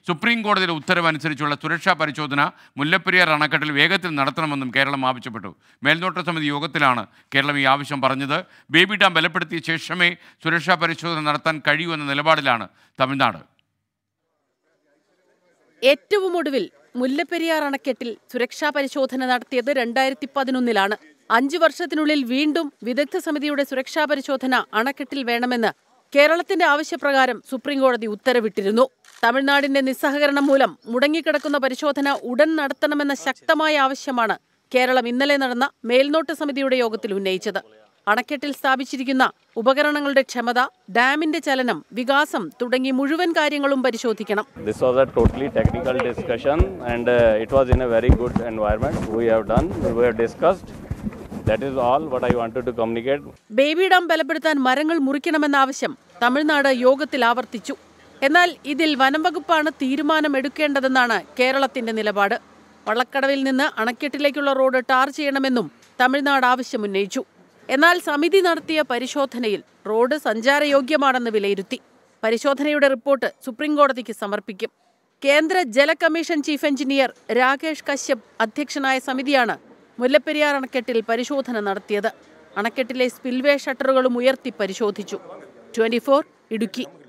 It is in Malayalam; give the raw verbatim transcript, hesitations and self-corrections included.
സുപ്രീം കോടതിയുടെ ഉത്തരവനുസരിച്ചുള്ള സുരക്ഷാ പരിശോധന മുല്ലപ്പെരിയാർ അണക്കെട്ടിൽ വേഗത്തിൽ നടത്തണമെന്നും കേരളം ആവശ്യപ്പെട്ടു. മേൽനോട്ട സമിതി യോഗത്തിലാണ് കേരളം ഈ ആവശ്യം പറഞ്ഞത്. ബേബി ഡാം ബലപ്പെടുത്തിയ ശേഷമേ സുരക്ഷാ പരിശോധന നടത്താൻ കഴിയൂ എന്ന നിലപാടിലാണ് തമിഴ്നാട്. ഏറ്റവും ഒടുവിൽ മുല്ലപ്പെരിയാർ അണക്കെട്ടിൽ സുരക്ഷാ പരിശോധന നടത്തിയത് രണ്ടായിരത്തി പതിനൊന്നിലാണ്. അഞ്ചു വർഷത്തിനുള്ളിൽ വീണ്ടും വിദഗ്ധ സമിതിയുടെ സുരക്ഷാ പരിശോധന അണക്കെട്ടിൽ വേണമെന്ന് കേരളത്തിന്റെ ആവശ്യപ്രകാരം സുപ്രീംകോടതി ഉത്തരവിട്ടിരുന്നു. തമിഴ്നാടിന്റെ നിസ്സഹകരണം മൂലം മുടങ്ങിക്കിടക്കുന്ന പരിശോധന ഉടൻ നടത്തണമെന്ന ശക്തമായ ആവശ്യമാണ് കേരളം ഇന്നലെ നടന്ന മേൽനോട്ട സമിതിയുടെ യോഗത്തിൽ ഉന്നയിച്ചത്. അണക്കെട്ടിൽ സ്ഥാപിച്ചിരിക്കുന്ന ഉപകരണങ്ങളുടെ ക്ഷമത, ഡാമിന്റെ ചലനം, വികാസം തുടങ്ങി മുഴുവൻ കാര്യങ്ങളും പരിശോധിക്കണം. This was a totally technical discussion and uh, it was in a very good environment. We have done, we have discussed. That is all what I wanted to communicate. Baby dam ബലപ്പെടുത്താൻ മരങ്ങൾ മുറിക്കണമെന്ന ആവശ്യം തമിഴ്നാട് യോഗത്തിൽ ആവർത്തിച്ചു. എന്നാൽ ഇതിൽ വനം വകുപ്പാണ് തീരുമാനമെടുക്കേണ്ടതെന്നാണ് കേരളത്തിന്റെ നിലപാട്. വള്ളക്കടവിൽ നിന്ന് അണക്കെട്ടിലേക്കുള്ള റോഡ് ടാർ ചെയ്യണമെന്നും തമിഴ്നാട് ആവശ്യമുന്നയിച്ചു. എന്നാൽ സമിതി നടത്തിയ പരിശോധനയിൽ റോഡ് സഞ്ചാരയോഗ്യമാണെന്ന് വിലയിരുത്തി. പരിശോധനയുടെ റിപ്പോർട്ട് സുപ്രീംകോടതിക്ക് സമർപ്പിക്കും. കേന്ദ്ര ജല commission chief engineer Rakesh Kashyap അധ്യക്ഷനായ സമിതിയാണ് മുല്ലപ്പെരിയാർ അണക്കെട്ടിൽ പരിശോധന നടത്തിയത്. അണക്കെട്ടിലെ സ്പിൽവേ ഷട്ടറുകളും ഉയർത്തി പരിശോധിച്ചു. Twenty four Idukki.